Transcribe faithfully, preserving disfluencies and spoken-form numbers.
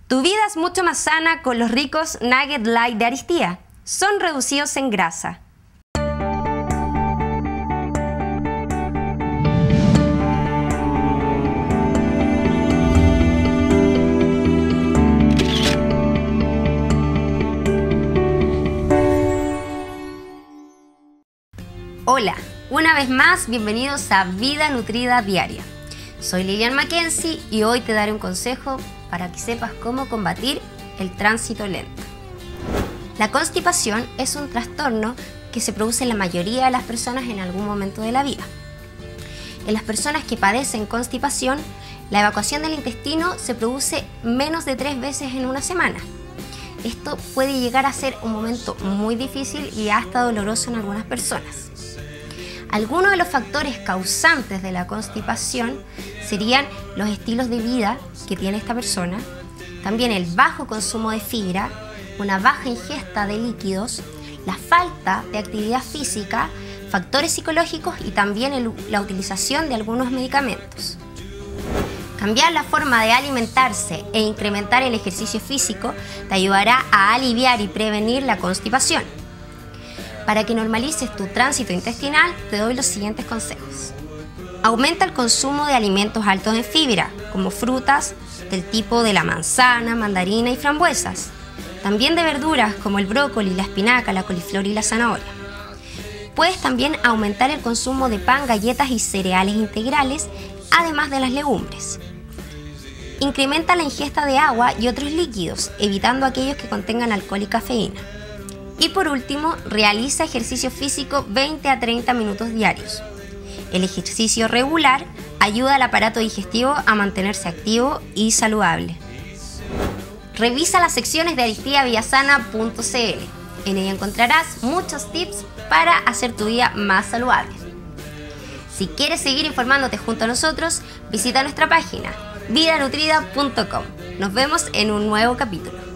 Tu vida es mucho más sana con los ricos Nugget Light de Aristia. Son reducidos en grasa. Hola, una vez más, bienvenidos a Vida Nutrida Diaria. Soy Lilian Mackenzie y hoy te daré un consejo para que sepas cómo combatir el tránsito lento. La constipación es un trastorno que se produce en la mayoría de las personas en algún momento de la vida. En las personas que padecen constipación, la evacuación del intestino se produce menos de tres veces en una semana. Esto puede llegar a ser un momento muy difícil y hasta doloroso en algunas personas. Algunos de los factores causantes de la constipación serían los estilos de vida que tiene esta persona, también el bajo consumo de fibra, una baja ingesta de líquidos, la falta de actividad física, factores psicológicos y también el, la utilización de algunos medicamentos. Cambiar la forma de alimentarse e incrementar el ejercicio físico te ayudará a aliviar y prevenir la constipación. Para que normalices tu tránsito intestinal, te doy los siguientes consejos. Aumenta el consumo de alimentos altos en fibra, como frutas del tipo de la manzana, mandarina y frambuesas. También de verduras como el brócoli, la espinaca, la coliflor y la zanahoria. Puedes también aumentar el consumo de pan, galletas y cereales integrales, además de las legumbres. Incrementa la ingesta de agua y otros líquidos, evitando aquellos que contengan alcohol y cafeína. Y por último, realiza ejercicio físico veinte a treinta minutos diarios. El ejercicio regular ayuda al aparato digestivo a mantenerse activo y saludable. Revisa las secciones de aristia villasana punto c l. En ella encontrarás muchos tips para hacer tu día más saludable. Si quieres seguir informándote junto a nosotros, visita nuestra página vida nutrida punto com. Nos vemos en un nuevo capítulo.